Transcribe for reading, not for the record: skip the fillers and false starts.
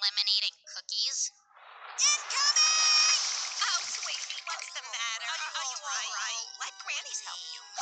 lemonade and cookies? Incoming! Oh, sweetie, what's the matter? Are you all right? Let Granny's help you.